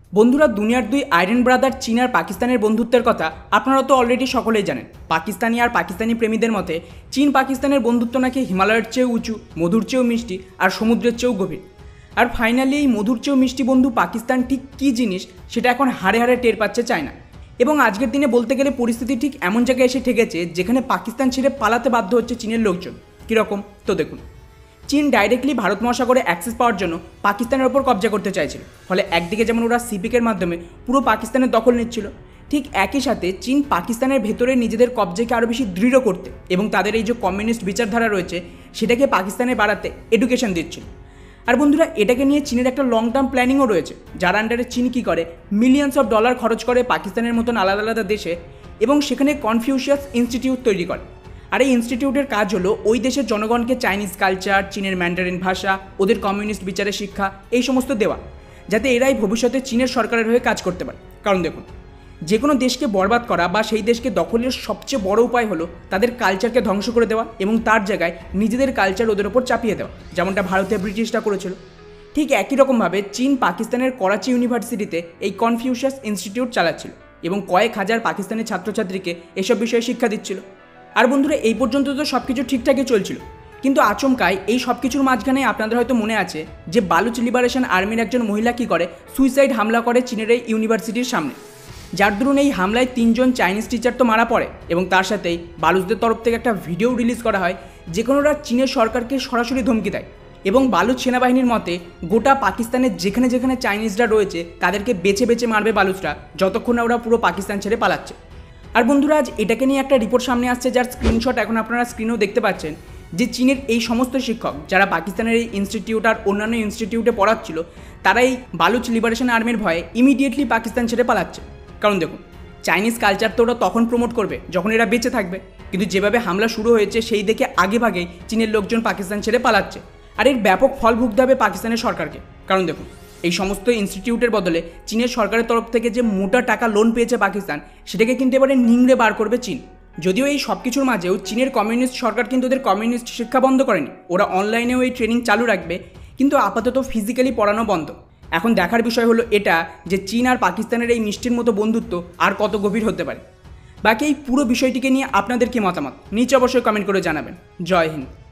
বন্ধুরা, দুনিয়ার দুই আয়রন ব্রাদার চীন আর পাকিস্তানের বন্ধুত্বের কথা আপনারা তো অলরেডি সকলেই জানেন। পাকিস্তানি আর পাকিস্তানি প্রেমীদের মতে চীন পাকিস্তানের বন্ধুত্ব নাকি হিমালয়ের চেয়েও উঁচু, মধুর চেয়েও মিষ্টি আর সমুদ্রের চেয়েও গভীর। আর ফাইনালি এই মধুর চেয়েও মিষ্টি বন্ধু পাকিস্তান ঠিক কী জিনিস সেটা এখন হাড়ে হাড়ে টের পাচ্ছে চায়না। এবং আজকের দিনে বলতে গেলে পরিস্থিতি ঠিক এমন জায়গায় এসে ঠেকেছে যেখানে পাকিস্তান ছেড়ে পালাতে বাধ্য হচ্ছে চীনের লোকজন। কীরকম তো দেখুন। চীন ডাইরেক্টলি ভারত মহাসাগরে অ্যাক্সেস পাওয়ার জন্য পাকিস্তানের ওপর কবজা করতে চাইছিল। ফলে একদিকে যেমন ওরা সিপিকের মাধ্যমে পুরো পাকিস্তানের দখল নিচ্ছিল, ঠিক একই সাথে চীন পাকিস্তানের ভেতরে নিজেদের কবজাকে আরও বেশি দৃঢ় করতে এবং তাদের এই যে কমিউনিস্ট বিচারধারা রয়েছে সেটাকে পাকিস্তানে বাড়াতে এডুকেশন দিচ্ছিল। আর বন্ধুরা, এটাকে নিয়ে চীনের একটা লং টার্ম প্ল্যানিংও রয়েছে, যার আন্ডারে চীন কী করে, মিলিয়নস অফ ডলার খরচ করে পাকিস্তানের মতন আলাদা আলাদা দেশে এবং সেখানে কনফিউশিয়াস ইনস্টিটিউট তৈরি করে। আর এই ইনস্টিটিউটের কাজ হলো ওই দেশের জনগণকে চাইনিজ কালচার, চীনের ম্যান্ডারিন ভাষা, ওদের কমিউনিস্ট বিচারের শিক্ষা এই সমস্ত দেওয়া, যাতে এরাই ভবিষ্যতে চীনের সরকারের হয়ে কাজ করতে পারে। কারণ দেখুন, যে কোনো দেশকে বরবাদ করা বা সেই দেশকে দখলের সবচেয়ে বড় উপায় হলো তাদের কালচারকে ধ্বংস করে দেওয়া এবং তার জায়গায় নিজেদের কালচার ওদের ওপর চাপিয়ে দেওয়া, যেমনটা ভারতে ব্রিটিশরা করেছিল। ঠিক একই রকমভাবে চীন পাকিস্তানের করাচি ইউনিভার্সিটিতে এই কনফিউশিয়াস ইনস্টিটিউট চালাচ্ছিল এবং কয়েক হাজার পাকিস্তানি ছাত্রছাত্রীকে এসব বিষয়ে শিক্ষা দিচ্ছিল। আর বন্ধুরা, এই পর্যন্ত তো সব কিছু ঠিকঠাকই চলছিল, কিন্তু আচমকায় এই সব কিছুর মাঝখানে আপনাদের হয়তো মনে আছে যে বালুচ লিবারেশন আর্মির একজন মহিলা কী করে, সুইসাইড হামলা করে চীনের এই ইউনিভার্সিটির সামনে, যার দরুন এই হামলায় 3 জন চাইনিজ টিচার তো মারা পড়ে এবং তার সাথেই বালুচদের তরফ থেকে একটা ভিডিও রিলিজ করা হয় যেখানে চীনের সরকারকে সরাসরি ধমকি দেয় এবং বালুচ সেনাবাহিনীর মতে গোটা পাকিস্তানের যেখানে যেখানে চাইনিজরা রয়েছে তাদেরকে বেছে বেছে মারবে বালুচরা, যতক্ষণ না ওরা পুরো পাকিস্তান ছেড়ে পালাচ্ছে। আর বন্ধুরা, আজ এটাকে নিয়ে একটা রিপোর্ট সামনে আসছে যার স্ক্রিনশট এখন আপনারা স্ক্রিনেও দেখতে পাচ্ছেন, যে চীনের এই সমস্ত শিক্ষক যারা পাকিস্তানের এই ইনস্টিটিউট আর অন্যান্য ইনস্টিটিউটে পড়াচ্ছিল তারা এই বালুচ লিবারেশন আর্মির ভয়ে ইমিডিয়েটলি পাকিস্তান ছেড়ে পালাচ্ছে। কারণ দেখুন, চাইনিজ কালচার তো ওরা তখন প্রমোট করবে যখন এরা বেঁচে থাকবে, কিন্তু যেভাবে হামলা শুরু হয়েছে সেই দেখে আগেভাগেই চীনের লোকজন পাকিস্তান ছেড়ে পালাচ্ছে। আর এর ব্যাপক ফল ভুগতে হবে পাকিস্তানের সরকারকে। কারণ দেখুন, এই সমস্ত ইনস্টিটিউটের বদলে চীনের সরকারের তরফ থেকে যে মোটা টাকা লোন পেয়েছে পাকিস্তান, সেটাকে কিন্তু এবারে নিংড়ে বার করবে চীন। যদিও এই সব কিছুর মাঝেও চীনের কমিউনিস্ট সরকার কিন্তু ওদের কমিউনিস্ট শিক্ষা বন্ধ করেনি, ওরা অনলাইনেও এই ট্রেনিং চালু রাখবে, কিন্তু আপাতত ফিজিক্যালি পড়ানো বন্ধ। এখন দেখার বিষয় হলো এটা যে চীন আর পাকিস্তানের এই মিষ্টির মতো বন্ধুত্ব আর কত গভীর হতে পারে। বাকি এই পুরো বিষয়টিকে নিয়ে আপনাদের কি মতামত নিচে অবশ্যই কমেন্ট করে জানাবেন। জয় হিন্দ।